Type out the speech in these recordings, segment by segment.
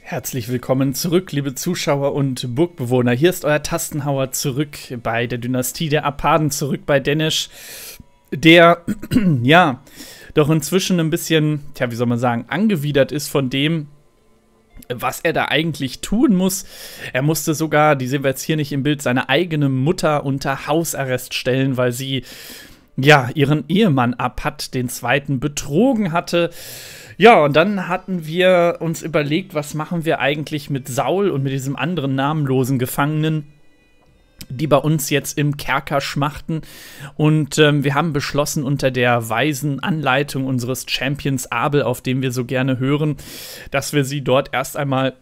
Herzlich willkommen zurück, liebe Zuschauer und Burgbewohner. Hier ist euer Tastenhauer zurück bei der Dynastie der Arpaden, zurück bei Denesch, der, ja, doch inzwischen ein bisschen, wie soll man sagen, angewidert ist von dem, was er da eigentlich tun muss. Er musste sogar, die sehen wir jetzt hier nicht im Bild, seine eigene Mutter unter Hausarrest stellen, weil sie, ja, ihren Ehemann Arpad den Zweiten betrogen hatte. Ja, und dann hatten wir uns überlegt, was machen wir eigentlich mit Saul und mit diesem anderen namenlosen Gefangenen, die bei uns jetzt im Kerker schmachten. Und wir haben beschlossen, unter der weisen Anleitung unseres Champions Abel, auf den wir so gerne hören, dass wir sie dort erst einmal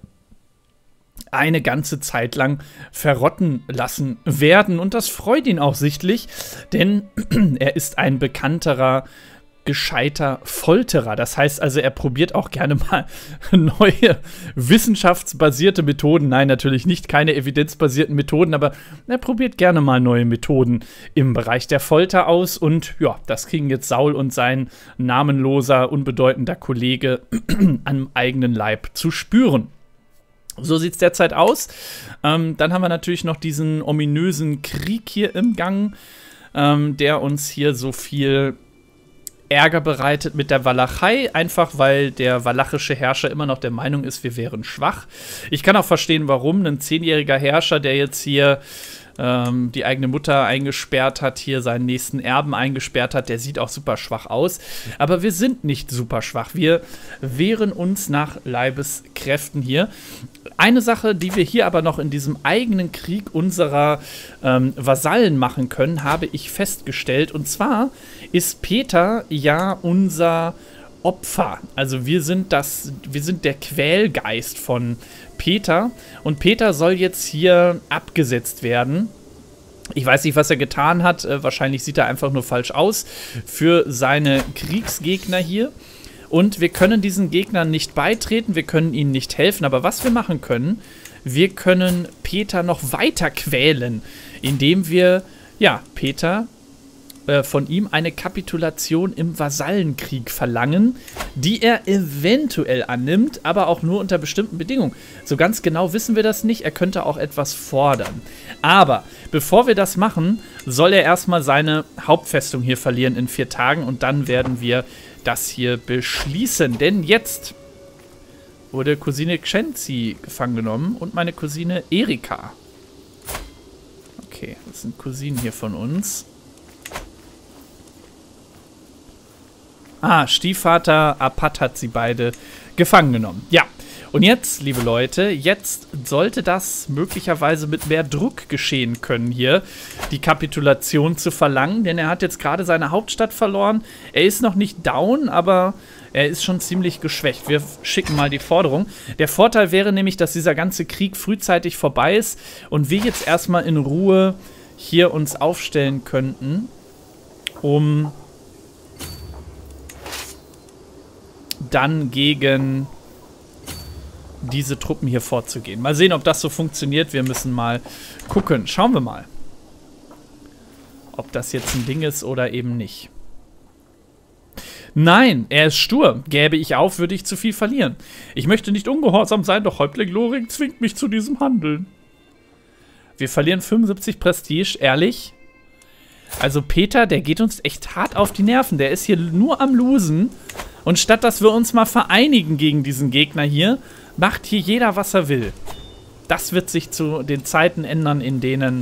eine ganze Zeit lang verrotten lassen werden. Und das freut ihn auch sichtlich, denn er ist ein bekannterer gescheiter Folterer. Das heißt also, er probiert auch gerne mal neue wissenschaftsbasierte Methoden. Nein, natürlich nicht, keine evidenzbasierten Methoden, aber er probiert gerne mal neue Methoden im Bereich der Folter aus. Und ja, das kriegen jetzt Saul und sein namenloser, unbedeutender Kollege am eigenen Leib zu spüren. So sieht es derzeit aus. Dann haben wir natürlich noch diesen ominösen Krieg hier im Gang, der uns hier so viel Ärger bereitet mit der Walachei, einfach weil der walachische Herrscher immer noch der Meinung ist, wir wären schwach. Ich kann auch verstehen, warum ein 10-jähriger Herrscher, der jetzt hier die eigene Mutter eingesperrt hat, hier seinen nächsten Erben eingesperrt hat, der sieht auch super schwach aus. Aber wir sind nicht super schwach. Wir wehren uns nach Leibeskräften hier. Eine Sache, die wir hier aber noch in diesem eigenen Krieg unserer Vasallen machen können, habe ich festgestellt. Und zwar ist Peter ja unser Opfer. Also wir sind der Quälgeist von Peter. Und Peter soll jetzt hier abgesetzt werden. Ich weiß nicht, was er getan hat. Wahrscheinlich sieht er einfach nur falsch aus für seine Kriegsgegner hier. Und wir können diesen Gegnern nicht beitreten, wir können ihnen nicht helfen. Aber was wir machen können, wir können Peter noch weiter quälen, indem wir, ja, Peter von ihm eine Kapitulation im Vasallenkrieg verlangen, die er eventuell annimmt, aber auch nur unter bestimmten Bedingungen. So ganz genau wissen wir das nicht, er könnte auch etwas fordern. Aber bevor wir das machen, soll er erstmal seine Hauptfestung hier verlieren in 4 Tagen und dann werden wir das hier beschließen. Denn jetzt wurde Cousine Xenzi gefangen genommen und meine Cousine Erika. Okay, das sind Cousinen hier von uns. Ah, Stiefvater Arpad hat sie beide gefangen genommen. Ja, und jetzt, liebe Leute, jetzt sollte das möglicherweise mit mehr Druck geschehen können hier, die Kapitulation zu verlangen, denn er hat jetzt gerade seine Hauptstadt verloren. Er ist noch nicht down, aber er ist schon ziemlich geschwächt. Wir schicken mal die Forderung. Der Vorteil wäre nämlich, dass dieser ganze Krieg frühzeitig vorbei ist und wir jetzt erstmal in Ruhe hier uns aufstellen könnten, um dann gegen diese Truppen hier vorzugehen. Mal sehen, ob das so funktioniert. Wir müssen mal gucken. Schauen wir mal, ob das jetzt ein Ding ist oder eben nicht. Nein, er ist stur. Gäbe ich auf, würde ich zu viel verlieren. Ich möchte nicht ungehorsam sein, doch Häuptling Loring zwingt mich zu diesem Handeln. Wir verlieren 75 Prestige, ehrlich. Also Peter, der geht uns echt hart auf die Nerven. Der ist hier nur am Losen. Und statt dass wir uns mal vereinigen gegen diesen Gegner hier, macht hier jeder, was er will. Das wird sich zu den Zeiten ändern, in denen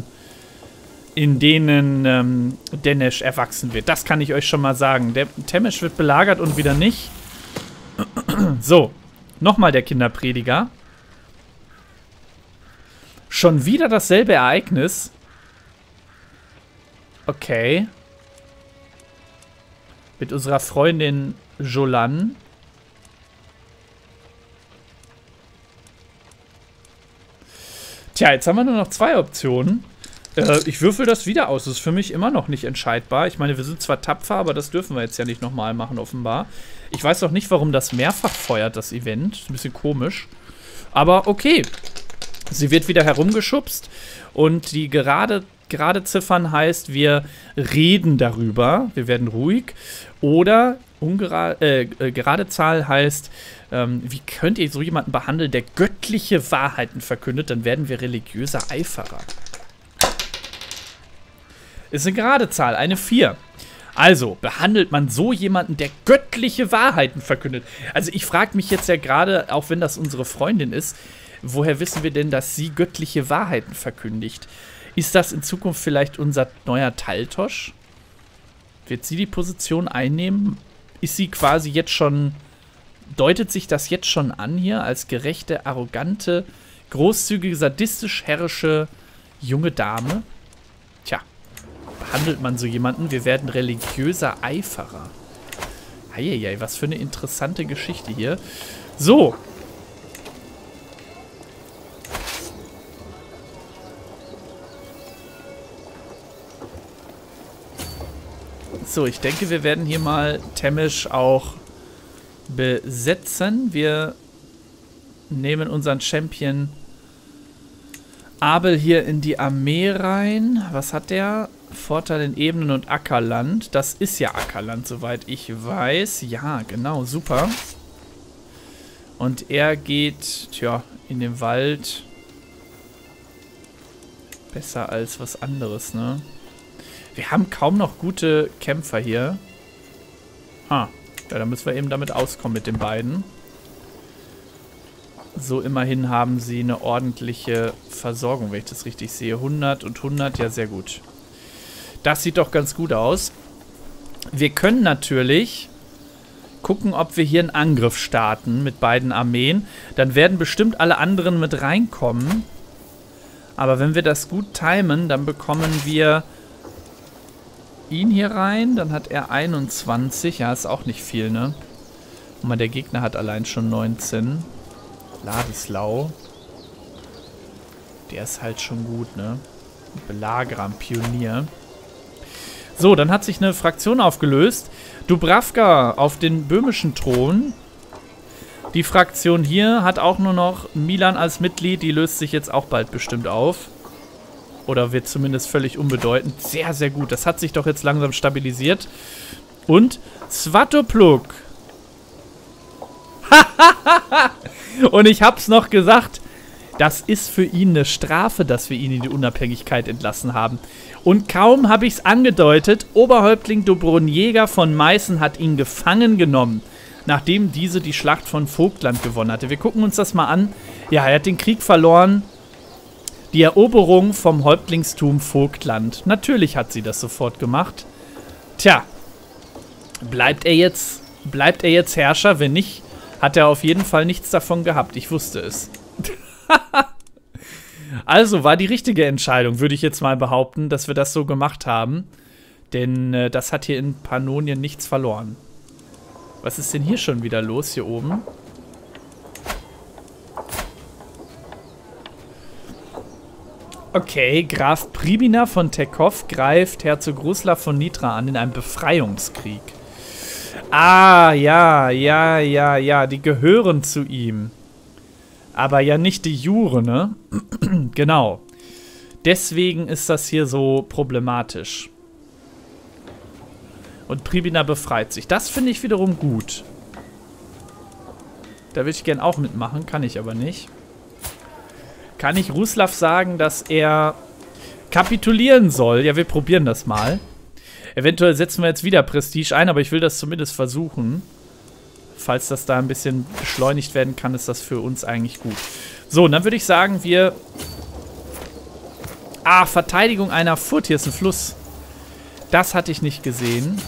Denesch erwachsen wird. Das kann ich euch schon mal sagen. Der Temesch wird belagert und wieder nicht. So, nochmal der Kinderprediger. Schon wieder dasselbe Ereignis. Okay. Mit unserer Freundin Jolan. Tja, jetzt haben wir nur noch 2 Optionen. Ich würfel das wieder aus. Das ist für mich immer noch nicht entscheidbar. Ich meine, wir sind zwar tapfer, aber das dürfen wir jetzt ja nicht nochmal machen, offenbar. Ich weiß auch nicht, warum das mehrfach feuert, das Event. Ist ein bisschen komisch. Aber okay. Sie wird wieder herumgeschubst. Und die gerade Ziffern heißt, wir reden darüber. Wir werden ruhig. Oder Gerade Zahl heißt, wie könnt ihr so jemanden behandeln, der göttliche Wahrheiten verkündet? Dann werden wir religiöser Eiferer. Ist eine gerade Zahl, eine 4. Also, behandelt man so jemanden, der göttliche Wahrheiten verkündet? Also, ich frage mich jetzt ja gerade, auch wenn das unsere Freundin ist, woher wissen wir denn, dass sie göttliche Wahrheiten verkündigt? Ist das in Zukunft vielleicht unser neuer Taltosch? Wird sie die Position einnehmen? Ist sie quasi jetzt schon, deutet sich das jetzt schon an hier als gerechte, arrogante, großzügige, sadistisch-herrische junge Dame? Tja, behandelt man so jemanden? Wir werden religiöser Eiferer. Eieiei, was für eine interessante Geschichte hier. So. So, ich denke, wir werden hier mal Temesch auch besetzen. Wir nehmen unseren Champion Abel hier in die Armee rein. Was hat der? Vorteil in Ebenen und Ackerland. Das ist ja Ackerland, soweit ich weiß. Ja, genau, super. Und er geht, tja, in den Wald. Besser als was anderes, ne? Wir haben kaum noch gute Kämpfer hier. Ja, dann müssen wir eben damit auskommen mit den beiden. So, immerhin haben sie eine ordentliche Versorgung, wenn ich das richtig sehe. 100 und 100, ja, sehr gut. Das sieht doch ganz gut aus. Wir können natürlich gucken, ob wir hier einen Angriff starten mit beiden Armeen. Dann werden bestimmt alle anderen mit reinkommen. Aber wenn wir das gut timen, dann bekommen wir ihn hier rein, dann hat er 21. Ja, ist auch nicht viel, ne? Und mal, der Gegner hat allein schon 19. Ladeslau. Der ist halt schon gut, ne? Belagerer, Pionier. So, dann hat sich eine Fraktion aufgelöst. Dubravka auf den böhmischen Thron. Die Fraktion hier hat auch nur noch Milan als Mitglied. Die löst sich jetzt auch bald bestimmt auf. Oder wird zumindest völlig unbedeutend. Sehr, sehr gut. Das hat sich doch jetzt langsam stabilisiert. Und Svatopluk. Und ich hab's noch gesagt. Das ist für ihn eine Strafe, dass wir ihn in die Unabhängigkeit entlassen haben. Und kaum habe ich's angedeutet, Oberhäuptling Dobroniega von Meißen hat ihn gefangen genommen, nachdem diese die Schlacht von Vogtland gewonnen hatte. Wir gucken uns das mal an. Ja, er hat den Krieg verloren. Die Eroberung vom Häuptlingstum Vogtland. Natürlich hat sie das sofort gemacht. Tja, bleibt er jetzt Herrscher? Wenn nicht, hat er auf jeden Fall nichts davon gehabt. Ich wusste es. Also war die richtige Entscheidung, würde ich jetzt mal behaupten, dass wir das so gemacht haben. Denn das hat hier in Pannonien nichts verloren. Was ist denn hier schon wieder los, hier oben? Okay, Graf Pribina von Tekov greift Herzog Ruslav von Nitra an in einem Befreiungskrieg. Ah, ja, die gehören zu ihm. Aber ja nicht die Jure, ne? Genau. Deswegen ist das hier so problematisch. Und Pribina befreit sich. Das finde ich wiederum gut. Da würde ich gern auch mitmachen, kann ich aber nicht. Kann ich Ruslav sagen, dass er kapitulieren soll? Ja, wir probieren das mal. Eventuell setzen wir jetzt wieder Prestige ein, aber ich will das zumindest versuchen. Falls das da ein bisschen beschleunigt werden kann, ist das für uns eigentlich gut. So, und dann würde ich sagen, wir... Ah, Verteidigung einer Furt. Hier ist ein Fluss. Das hatte ich nicht gesehen.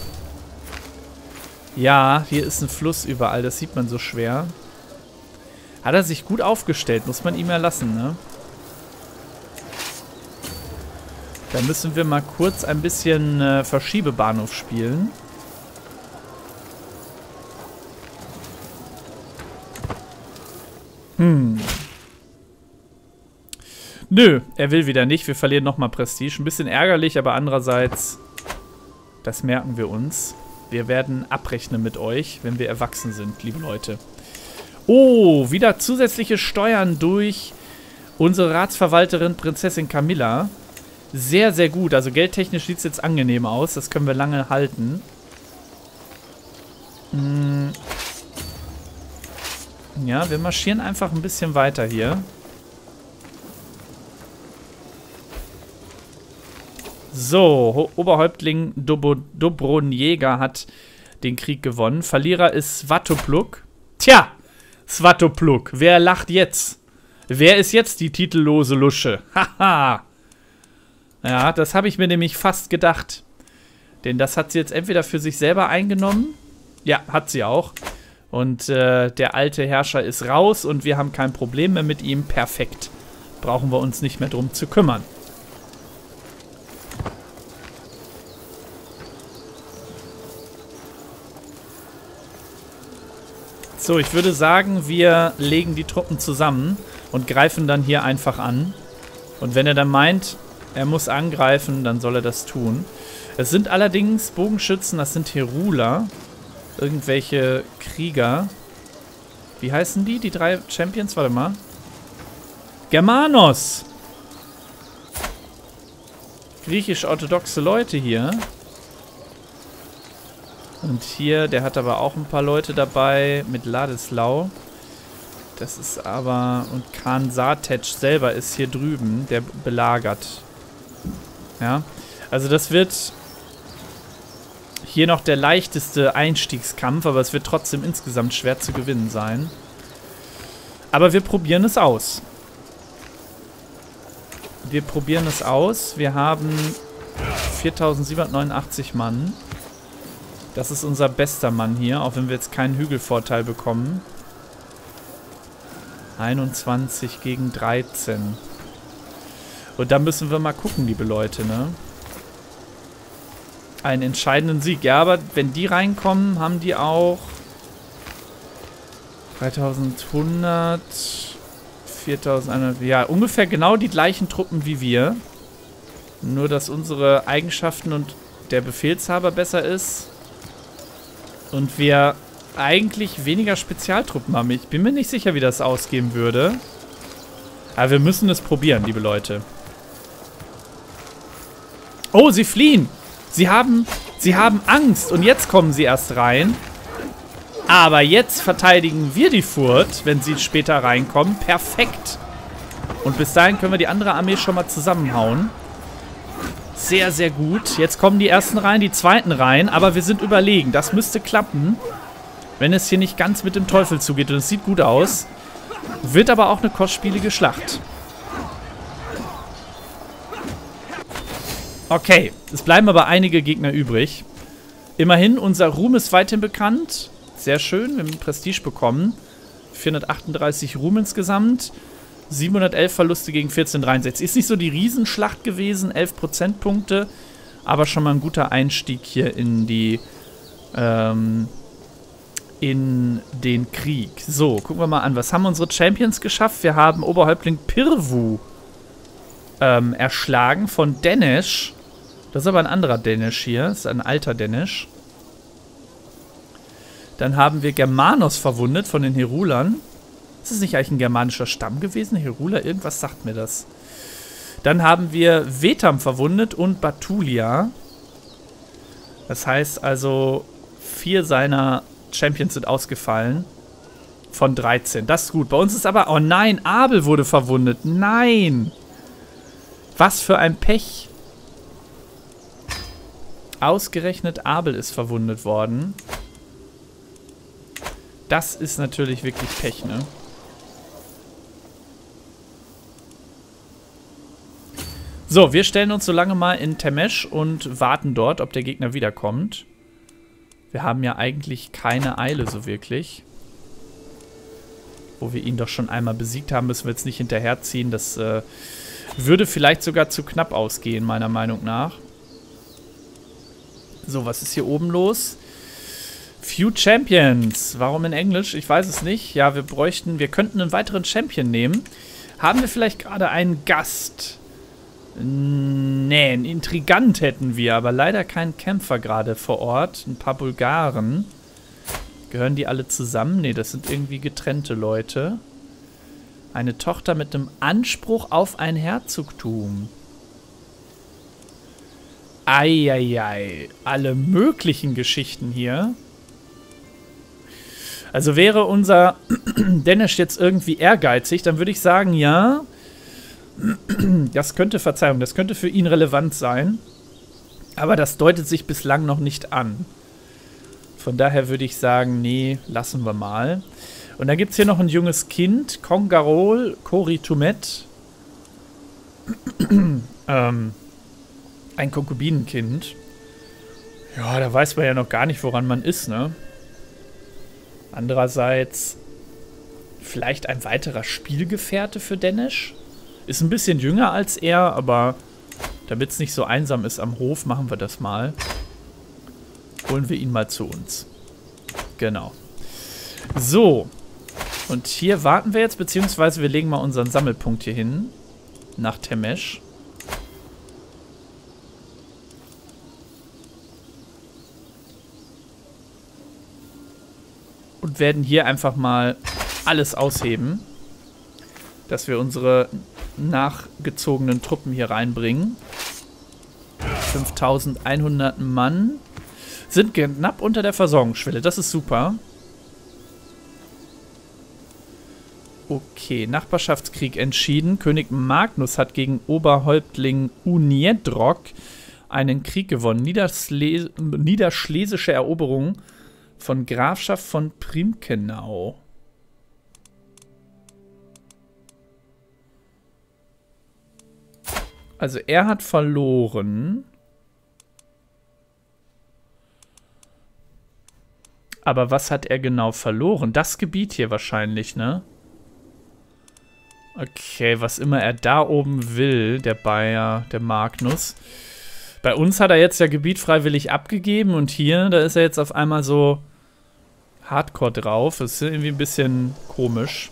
Ja, hier ist ein Fluss überall. Das sieht man so schwer. Hat er sich gut aufgestellt, muss man ihm ja lassen, ne? Da müssen wir mal kurz ein bisschen Verschiebebahnhof spielen. Nö, er will wieder nicht. Wir verlieren nochmal Prestige. Ein bisschen ärgerlich, aber andererseits, das merken wir uns. Wir werden abrechnen mit euch, wenn wir erwachsen sind, liebe Leute. Oh, wieder zusätzliche Steuern durch unsere Ratsverwalterin Prinzessin Camilla. Sehr, sehr gut. Also geldtechnisch sieht es jetzt angenehm aus. Das können wir lange halten. Ja, wir marschieren einfach ein bisschen weiter hier. So, Oberhäuptling Dobronjäger hat den Krieg gewonnen. Verlierer ist Svatopluk. Tja, Svatopluk, wer lacht jetzt? Wer ist jetzt die titellose Lusche? Haha. Ja, das habe ich mir nämlich fast gedacht. Denn das hat sie jetzt entweder für sich selber eingenommen. Ja, hat sie auch. Und der alte Herrscher ist raus und wir haben kein Problem mehr mit ihm. Perfekt. Brauchen wir uns nicht mehr drum zu kümmern. So, ich würde sagen, wir legen die Truppen zusammen und greifen dann hier einfach an. Und wenn er dann meint, er muss angreifen, dann soll er das tun. Es sind allerdings Bogenschützen, das sind Heruler. Irgendwelche Krieger. Wie heißen die? Die 3 Champions? Warte mal. Germanos! Griechisch-orthodoxe Leute hier. Und hier, der hat aber auch ein paar Leute dabei mit Ladislau. Das ist aber... Und Khan Sartec selber ist hier drüben, der belagert. Ja, also das wird hier noch der leichteste Einstiegskampf, aber es wird trotzdem insgesamt schwer zu gewinnen sein. Aber wir probieren es aus. Wir probieren es aus. Wir haben 4.789 Mann. Das ist unser bester Mann hier, auch wenn wir jetzt keinen Hügelvorteil bekommen. 21 gegen 13. Und da müssen wir mal gucken, liebe Leute, ne? Einen entscheidenden Sieg. Ja, aber wenn die reinkommen, haben die auch 3100, 4100, ja, ungefähr genau die gleichen Truppen wie wir. Nur, dass unsere Eigenschaften und der Befehlshaber besser ist. Und wir eigentlich weniger Spezialtruppen haben. Ich bin mir nicht sicher, wie das ausgehen würde. Aber wir müssen es probieren, liebe Leute. Oh, sie fliehen. Sie haben Angst. Und jetzt kommen sie erst rein. Aber jetzt verteidigen wir die Furt, wenn sie später reinkommen. Perfekt. Und bis dahin können wir die andere Armee schon mal zusammenhauen. Sehr, sehr gut. Jetzt kommen die ersten rein, die zweiten rein. Aber wir sind überlegen. Das müsste klappen, wenn es hier nicht ganz mit dem Teufel zugeht. Und es sieht gut aus. Wird aber auch eine kostspielige Schlacht. Okay, es bleiben aber einige Gegner übrig. Immerhin, unser Ruhm ist weiterhin bekannt. Sehr schön, wir haben Prestige bekommen. 438 Ruhm insgesamt. 711 Verluste gegen 1463. Ist nicht so die Riesenschlacht gewesen, 11 Prozentpunkte. Aber schon mal ein guter Einstieg hier in die, in den Krieg. So, gucken wir mal an. Was haben unsere Champions geschafft? Wir haben Oberhäuptling Pirvu erschlagen von Denesch. Das ist aber ein anderer Denesch hier. Das ist ein alter Denesch. Dann haben wir Germanos verwundet von den Herulern. Ist das nicht eigentlich ein germanischer Stamm gewesen? Heruler? Irgendwas sagt mir das. Dann haben wir Vetam verwundet und Batulia. Das heißt also, 4 seiner Champions sind ausgefallen. Von 13. Das ist gut. Bei uns ist aber... Oh nein, Abel wurde verwundet. Nein! Was für ein Pech. Ausgerechnet Abel ist verwundet worden. Das ist natürlich wirklich Pech, ne? So, wir stellen uns so lange mal in Temesch und warten dort, ob der Gegner wiederkommt. Wir haben ja eigentlich keine Eile so wirklich. Wo wir ihn doch schon einmal besiegt haben, müssen wir jetzt nicht hinterherziehen. Das würde vielleicht sogar zu knapp ausgehen, meiner Meinung nach. So, was ist hier oben los? Few Champions. Warum in Englisch? Ich weiß es nicht. Ja, wir könnten einen weiteren Champion nehmen. Haben wir vielleicht gerade einen Gast? Nee, einen Intrigant hätten wir, aber leider keinen Kämpfer gerade vor Ort. Ein paar Bulgaren. Gehören die alle zusammen? Nee, das sind irgendwie getrennte Leute. Eine Tochter mit einem Anspruch auf ein Herzogtum. Eieiei. Alle möglichen Geschichten hier. Also wäre unser Dänisch jetzt irgendwie ehrgeizig, dann würde ich sagen, ja, das könnte, Verzeihung, das könnte für ihn relevant sein. Aber das deutet sich bislang noch nicht an. Von daher würde ich sagen, nee, lassen wir mal. Und dann gibt es hier noch ein junges Kind, Kongarol Koritumet. Ein Konkubinenkind. Ja, da weiß man ja noch gar nicht, woran man ist, ne? Andererseits vielleicht ein weiterer Spielgefährte für Dänisch. Ist ein bisschen jünger als er, aber damit es nicht so einsam ist am Hof, machen wir das mal. Holen wir ihn mal zu uns. Genau. So. Und hier warten wir jetzt, beziehungsweise wir legen mal unseren Sammelpunkt hier hin. Nach Temesch. Und werden hier einfach mal alles ausheben. Dass wir unsere nachgezogenen Truppen hier reinbringen. 5100 Mann. Sind knapp unter der Versorgungsschwelle. Das ist super. Okay, Nachbarschaftskrieg entschieden. König Magnus hat gegen Oberhäuptling Uniedrock einen Krieg gewonnen. Niederschlesische Eroberung von Grafschaft von Primkenau. Also er hat verloren. Aber was hat er genau verloren? Das Gebiet hier wahrscheinlich, ne? Okay, was immer er da oben will, der Bayer, der Magnus. Bei uns hat er jetzt ja Gebiet freiwillig abgegeben und hier, da ist er jetzt auf einmal so hardcore drauf. Das ist irgendwie ein bisschen komisch.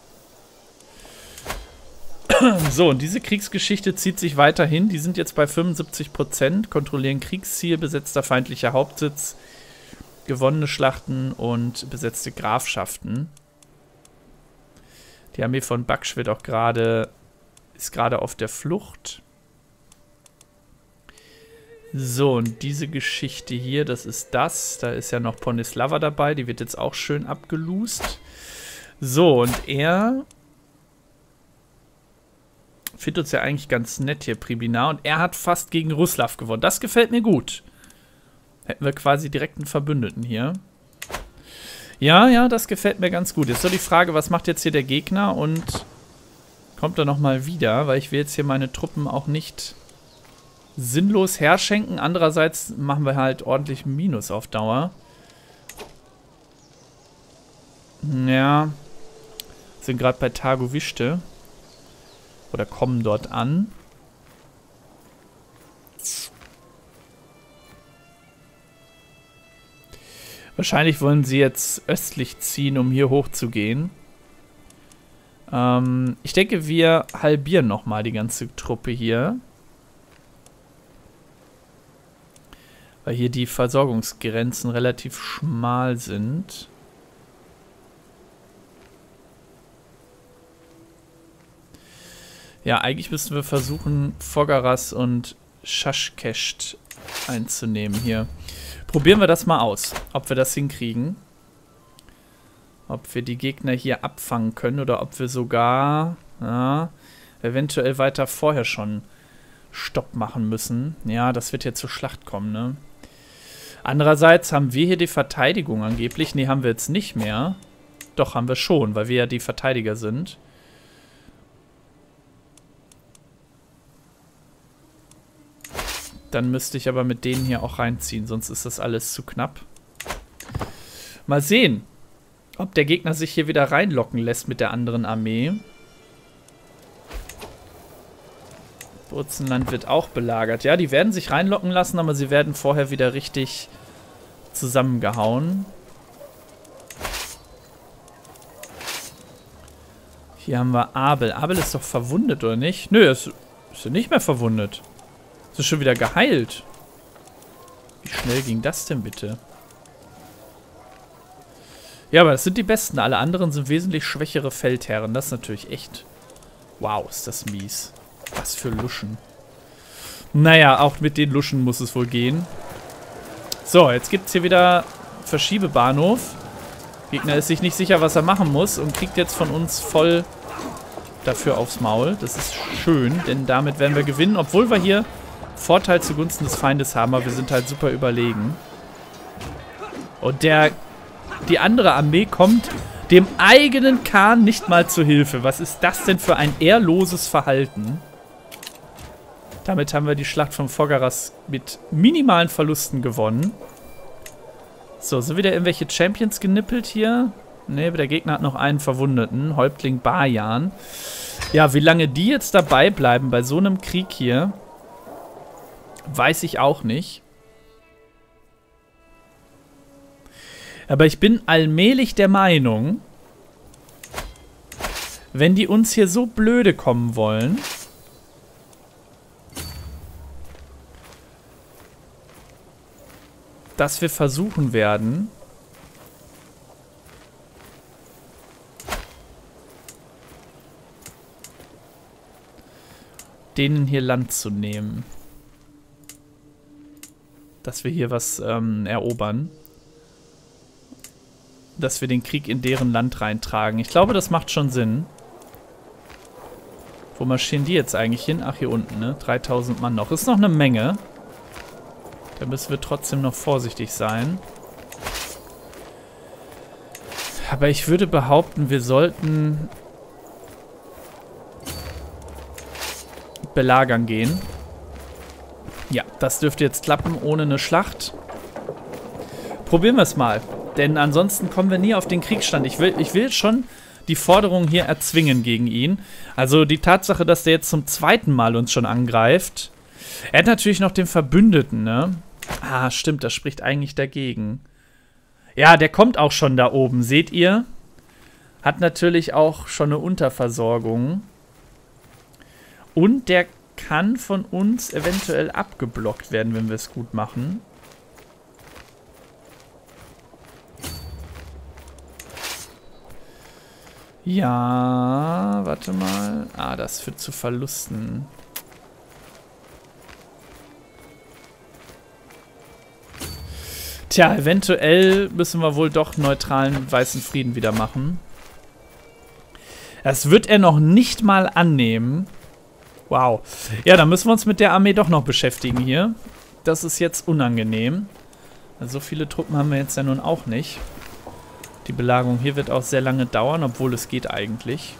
So, und diese Kriegsgeschichte zieht sich weiterhin. Die sind jetzt bei 75%, kontrollieren Kriegsziel, besetzter feindlicher Hauptsitz, gewonnene Schlachten und besetzte Grafschaften. Die Armee von Baksch wird auch ist gerade auf der Flucht. So, und diese Geschichte hier, das ist das. Da ist ja noch Ponislava dabei, die wird jetzt auch schön abgeloost. So, und er findet uns ja eigentlich ganz nett hier, Pribinar. Und er hat fast gegen Ruslav gewonnen. Das gefällt mir gut. Hätten wir quasi direkt einen Verbündeten hier. Ja, ja, das gefällt mir ganz gut. Jetzt so die Frage, was macht jetzt hier der Gegner und kommt er nochmal wieder? Weil ich will jetzt hier meine Truppen auch nicht sinnlos herschenken. Andererseits machen wir halt ordentlich Minus auf Dauer. Ja, sind gerade bei Targoviste. Oder kommen dort an. Wahrscheinlich wollen sie jetzt östlich ziehen, um hier hoch zu gehen. Ich denke, wir halbieren nochmal die ganze Truppe hier. Weil hier die Versorgungsgrenzen relativ schmal sind. Ja, eigentlich müssten wir versuchen, Fogaras und Shashkesht einzunehmen hier. Probieren wir das mal aus, ob wir das hinkriegen. Ob wir die Gegner hier abfangen können oder ob wir sogar eventuell weiter vorher schon Stopp machen müssen. Ja, das wird jetzt zur Schlacht kommen, ne? Andererseits haben wir hier die Verteidigung angeblich. Nee, haben wir jetzt nicht mehr. Doch, haben wir schon, weil wir ja die Verteidiger sind. Dann müsste ich aber mit denen hier auch reinziehen, sonst ist das alles zu knapp. Mal sehen, ob der Gegner sich hier wieder reinlocken lässt mit der anderen Armee. Burzenland wird auch belagert. Ja, die werden sich reinlocken lassen, aber sie werden vorher wieder richtig zusammengehauen. Hier haben wir Abel. Abel ist doch verwundet, oder nicht? Nö, ist ja nicht mehr verwundet. Ist schon wieder geheilt. Wie schnell ging das denn bitte? Ja, aber das sind die Besten. Alle anderen sind wesentlich schwächere Feldherren. Das ist natürlich echt... Wow, ist das mies. Was für Luschen. Naja, auch mit den Luschen muss es wohl gehen. So, jetzt gibt es hier wieder Verschiebebahnhof. Gegner ist sich nicht sicher, was er machen muss und kriegt jetzt von uns voll dafür aufs Maul. Das ist schön, denn damit werden wir gewinnen, obwohl wir hier Vorteil zugunsten des Feindes haben, aber wir sind halt super überlegen. Und die andere Armee kommt dem eigenen Khan nicht mal zu Hilfe. Was ist das denn für ein ehrloses Verhalten? Damit haben wir die Schlacht von Fogaras mit minimalen Verlusten gewonnen. So, sind wieder irgendwelche Champions genippelt hier? Ne, der Gegner hat noch einen Verwundeten. Häuptling Bajan. Ja, wie lange die jetzt dabei bleiben bei so einem Krieg hier, weiß ich auch nicht. Aber ich bin allmählich der Meinung, wenn die uns hier so blöde kommen wollen, dass wir versuchen werden, denen hier Land zu nehmen. Dass wir hier was erobern. Dass wir den Krieg in deren Land reintragen. Ich glaube, das macht schon Sinn. Wo marschieren die jetzt eigentlich hin? Ach, hier unten, ne? 3000 Mann noch. Ist noch eine Menge. Da müssen wir trotzdem noch vorsichtig sein. Aber ich würde behaupten, wir sollten belagern gehen. Ja, das dürfte jetzt klappen ohne eine Schlacht. Probieren wir es mal. Denn ansonsten kommen wir nie auf den Kriegsstand. Ich will schon die Forderung hier erzwingen gegen ihn. Also die Tatsache, dass der jetzt zum zweiten Mal uns schon angreift. Er hat natürlich noch den Verbündeten, ne? Ah, stimmt, das spricht eigentlich dagegen. Ja, der kommt auch schon da oben, seht ihr? Hat natürlich auch schon eine Unterversorgung. Und der kann von uns eventuell abgeblockt werden, wenn wir es gut machen. Ja, warte mal. Ah, das führt zu Verlusten. Tja, eventuell müssen wir wohl doch neutralen weißen Frieden wieder machen. Das wird er noch nicht mal annehmen. Wow. Ja, dann müssen wir uns mit der Armee doch noch beschäftigen hier. Das ist jetzt unangenehm. So viele Truppen haben wir jetzt ja nun auch nicht. Die Belagerung hier wird auch sehr lange dauern, obwohl es geht eigentlich.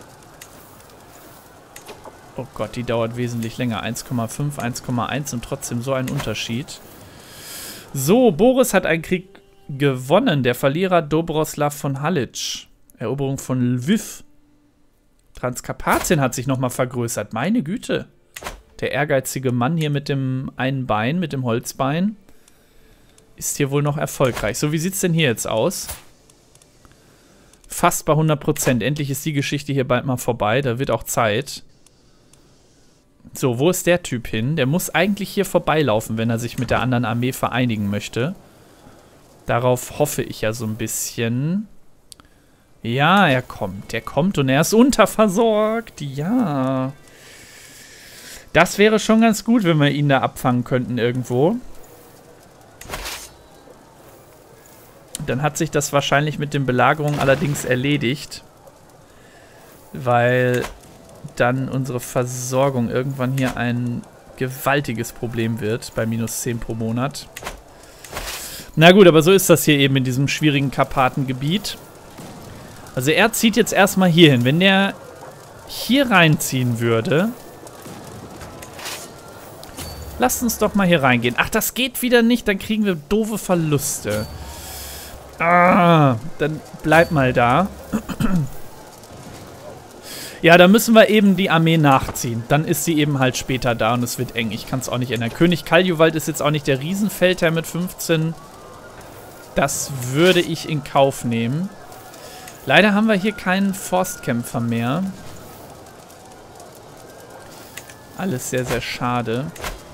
Oh Gott, die dauert wesentlich länger. 1,5, 1,1 und trotzdem so ein Unterschied. So, Boris hat einen Krieg gewonnen. Der Verlierer Dobroslav von Halic. Eroberung von Lviv. Transkarpatien hat sich nochmal vergrößert. Meine Güte. Der ehrgeizige Mann hier mit dem einen Bein, mit dem Holzbein, ist hier wohl noch erfolgreich. So, wie sieht es denn hier jetzt aus? Fast bei 100%. Endlich ist die Geschichte hier bald mal vorbei. Da wird auch Zeit. So, wo ist der Typ hin? Der muss eigentlich hier vorbeilaufen, wenn er sich mit der anderen Armee vereinigen möchte. Darauf hoffe ich ja so ein bisschen. Ja, er kommt. Der kommt und er ist unterversorgt. Ja. Das wäre schon ganz gut, wenn wir ihn da abfangen könnten irgendwo. Dann hat sich das wahrscheinlich mit den Belagerungen allerdings erledigt. Weil dann unsere Versorgung irgendwann hier ein gewaltiges Problem wird, bei -10 pro Monat. Na gut, aber so ist das hier eben in diesem schwierigen Karpatengebiet. Also er zieht jetzt erstmal hier hin. Wenn der hier reinziehen würde... Lasst uns doch mal hier reingehen. Ach, das geht wieder nicht, dann kriegen wir doofe Verluste. Ah, dann bleib mal da. Ja, da müssen wir eben die Armee nachziehen. Dann ist sie eben halt später da und es wird eng. Ich kann es auch nicht ändern. König Kaljuvald ist jetzt auch nicht der Riesenfeldherr mit 15. Das würde ich in Kauf nehmen. Leider haben wir hier keinen Forstkämpfer mehr. Alles sehr, sehr schade.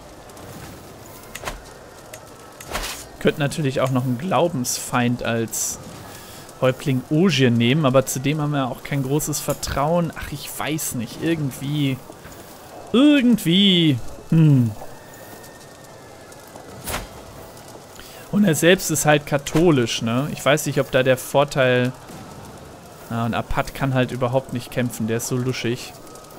Könnten natürlich auch noch einen Glaubensfeind als Häuptling Ogier nehmen, aber zudem haben wir auch kein großes Vertrauen. Ach, ich weiß nicht. Irgendwie. Und er selbst ist halt katholisch, ne? Ich weiß nicht, ob da der Vorteil... Ja, und Apat kann halt überhaupt nicht kämpfen, der ist so luschig.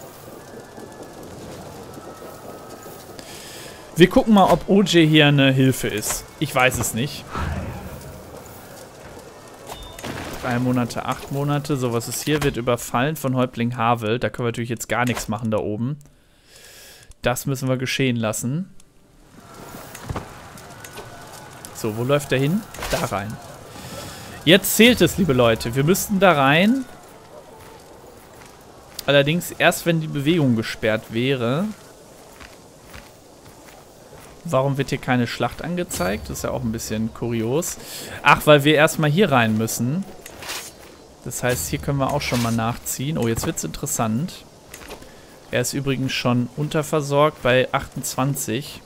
Wir gucken mal, ob OJ hier eine Hilfe ist. Ich weiß es nicht. 3 Monate, 8 Monate. So, was ist hier? Wird überfallen von Häuptling Havel. Da können wir natürlich jetzt gar nichts machen da oben. Das müssen wir geschehen lassen. So, wo läuft der hin? Da rein. Jetzt zählt es, liebe Leute. Wir müssten da rein. Allerdings erst, wenn die Bewegung gesperrt wäre. Warum wird hier keine Schlacht angezeigt? Das ist ja auch ein bisschen kurios. Ach, weil wir erstmal hier rein müssen. Das heißt, hier können wir auch schon mal nachziehen. Oh, jetzt wird es interessant. Er ist übrigens schon unterversorgt bei 28.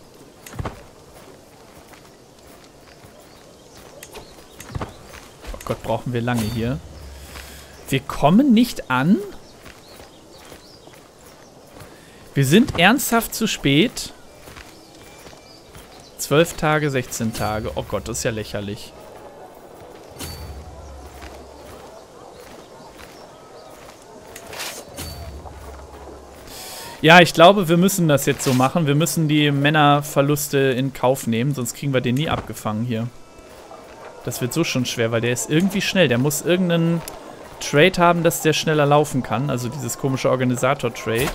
Oh Gott, brauchen wir lange hier. Wir kommen nicht an. Wir sind ernsthaft zu spät. 12 Tage, 16 Tage. Oh Gott, das ist ja lächerlich. Ja, ich glaube, wir müssen das jetzt so machen. Wir müssen die Männerverluste in Kauf nehmen, sonst kriegen wir den nie abgefangen hier. Das wird so schon schwer, weil der ist irgendwie schnell. Der muss irgendeinen Trade haben, dass der schneller laufen kann. Also dieses komische Organisator-Trade.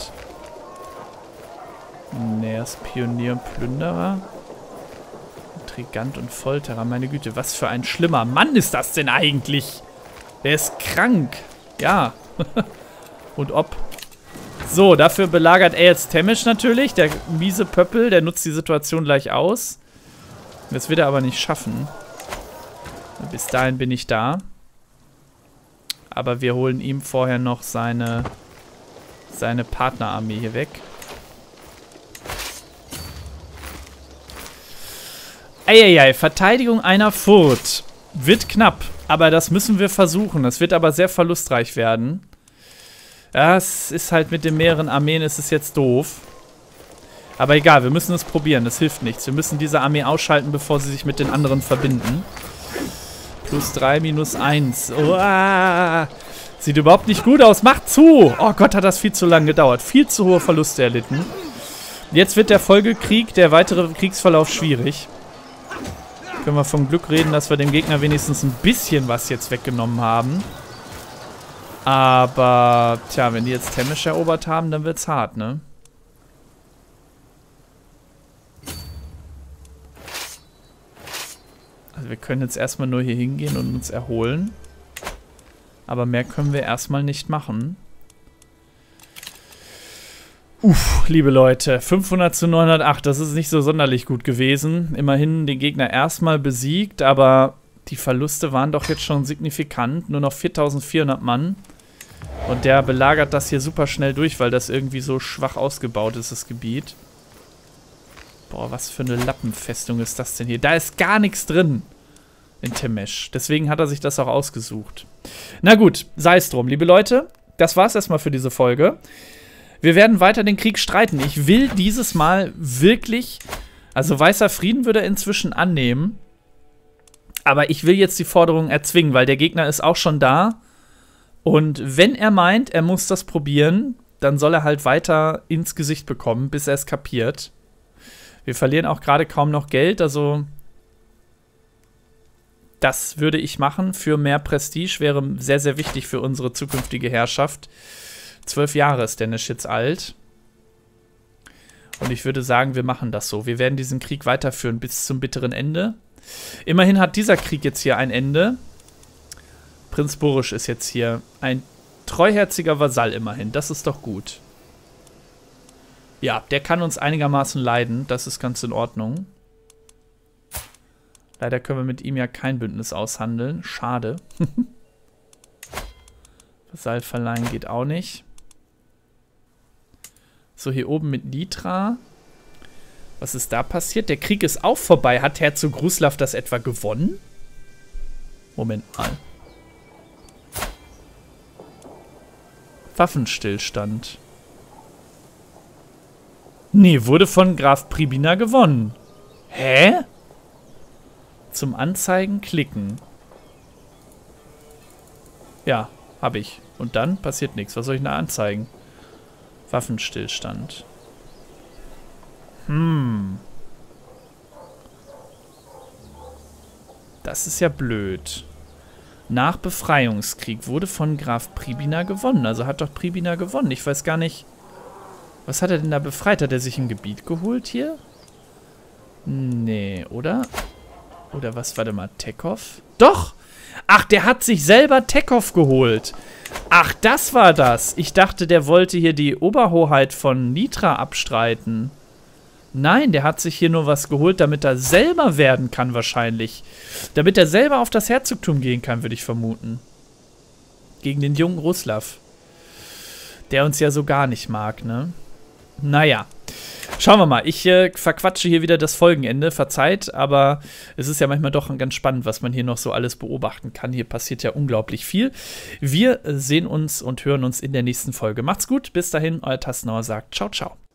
Ne, er ist Pionier und Plünderer. Intrigant und Folterer, meine Güte. Was für ein schlimmer Mann ist das denn eigentlich? Der ist krank. Ja. Und ob... So, dafür belagert er jetzt Temesch natürlich. Der miese Pöppel, der nutzt die Situation gleich aus. Das wird er aber nicht schaffen. Bis dahin bin ich da. Aber wir holen ihm vorher noch seine Partnerarmee hier weg. Eieiei, Verteidigung einer Furt. Wird knapp, aber das müssen wir versuchen. Das wird aber sehr verlustreich werden. Ja, es ist halt mit den mehreren Armeen ist es jetzt doof. Aber egal, wir müssen es probieren. Das hilft nichts. Wir müssen diese Armee ausschalten, bevor sie sich mit den anderen verbinden. +3, -1. Uah. Sieht überhaupt nicht gut aus. Macht zu! Oh Gott, hat das viel zu lange gedauert. Viel zu hohe Verluste erlitten. Jetzt wird der Folgekrieg, der weitere Kriegsverlauf schwierig. Können wir vom Glück reden, dass wir dem Gegner wenigstens ein bisschen was jetzt weggenommen haben. Aber, tja, wenn die jetzt Temesch erobert haben, dann wird's hart, ne? Also wir können jetzt erstmal nur hier hingehen und uns erholen. Aber mehr können wir erstmal nicht machen. Uff, liebe Leute, 500 zu 908, das ist nicht so sonderlich gut gewesen. Immerhin den Gegner erstmal besiegt, aber die Verluste waren doch jetzt schon signifikant. Nur noch 4400 Mann. Und der belagert das hier super schnell durch, weil das irgendwie so schwach ausgebaut ist, das Gebiet. Boah, was für eine Lappenfestung ist das denn hier? Da ist gar nichts drin in Temesch. Deswegen hat er sich das auch ausgesucht. Na gut, sei es drum, liebe Leute. Das war's erstmal für diese Folge. Wir werden weiter den Krieg streiten. Ich will dieses Mal wirklich... Also weißer Frieden würde er inzwischen annehmen. Aber ich will jetzt die Forderung erzwingen, weil der Gegner ist auch schon da. Und wenn er meint, er muss das probieren, dann soll er halt weiter ins Gesicht bekommen, bis er es kapiert. Wir verlieren auch gerade kaum noch Geld, also das würde ich machen für mehr Prestige, wäre sehr, sehr wichtig für unsere zukünftige Herrschaft. 12 Jahre ist Dennis jetzt alt. Und ich würde sagen, wir machen das so. Wir werden diesen Krieg weiterführen bis zum bitteren Ende. Immerhin hat dieser Krieg jetzt hier ein Ende. Prinz Borisch ist jetzt hier ein treuherziger Vasall immerhin. Das ist doch gut. Ja, der kann uns einigermaßen leiden. Das ist ganz in Ordnung. Leider können wir mit ihm ja kein Bündnis aushandeln. Schade. Vasall verleihen geht auch nicht. So, hier oben mit Nitra. Was ist da passiert? Der Krieg ist auch vorbei. Hat Herzog Gruslav das etwa gewonnen? Moment mal. Waffenstillstand. Nee, wurde von Graf Pribina gewonnen. Hä? Zum Anzeigen klicken. Ja, habe ich. Und dann passiert nichts. Was soll ich da anzeigen? Waffenstillstand. Das ist ja blöd. Nach Befreiungskrieg wurde von Graf Pribina gewonnen. Also hat doch Pribina gewonnen. Ich weiß gar nicht. Was hat er denn da befreit? Hat er sich ein Gebiet geholt hier? Nee, oder? Oder was? Warte mal, Tekov? Doch! Ach, der hat sich selber Tekov geholt. Ach, das war das. Ich dachte, der wollte hier die Oberhoheit von Nitra abstreiten. Nein, der hat sich hier nur was geholt, damit er selber werden kann wahrscheinlich. Damit er selber auf das Herzogtum gehen kann, würde ich vermuten. Gegen den jungen Ruslav. Der uns ja so gar nicht mag, ne? Naja. Schauen wir mal. Ich verquatsche hier wieder das Folgenende. Verzeiht, aber es ist ja manchmal doch ganz spannend, was man hier noch so alles beobachten kann. Hier passiert ja unglaublich viel. Wir sehen uns und hören uns in der nächsten Folge. Macht's gut. Bis dahin, euer Tassenauer sagt ciao, ciao.